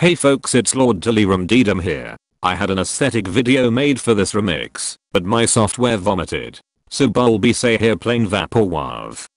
Hey folks, it's Lord Telerum Dedum here. I had an aesthetic video made for this remix, but my software vomited. So Bolbi say here playing Vaporwave.